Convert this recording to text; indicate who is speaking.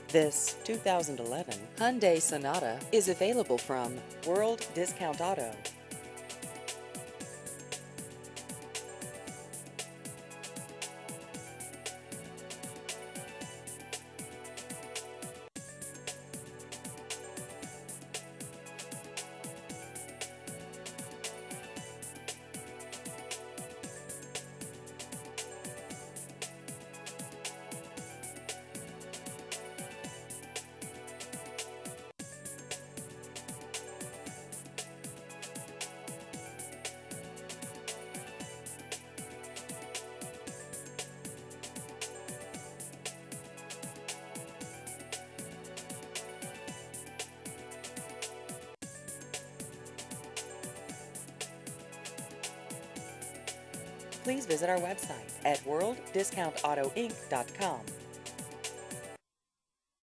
Speaker 1: This 2011 Hyundai Sonata is available from World Discount Auto. Please visit our website at worlddiscountautoinc.com.